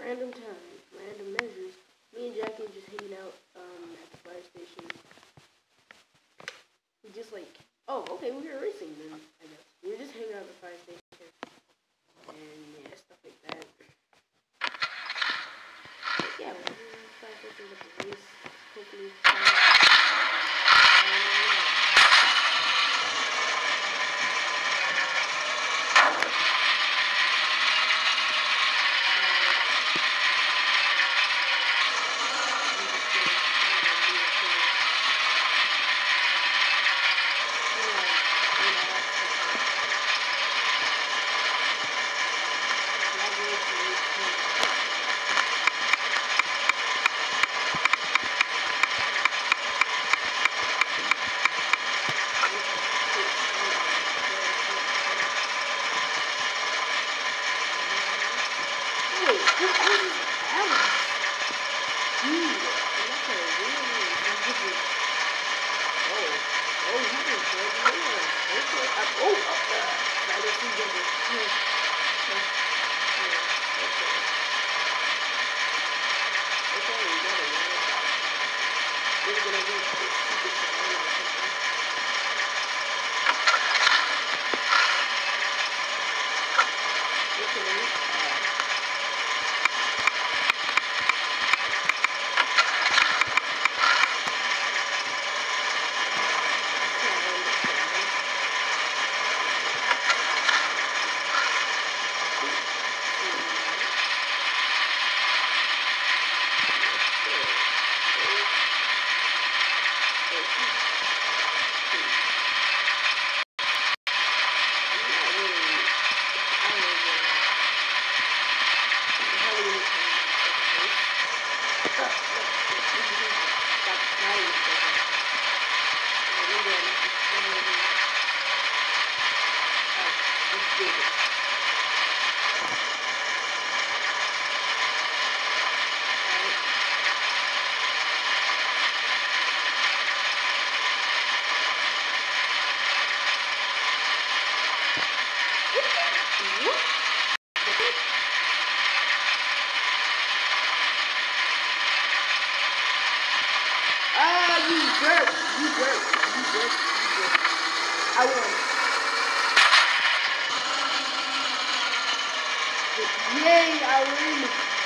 random times, random measures, me and Jackie just hanging out at the fire station. We just like, oh, okay, we were racing then, I guess. We were just hanging out at the fire station. And yeah, stuff like that. But yeah, we were at the fire station with the race, hopefully. I won. Yay, I win.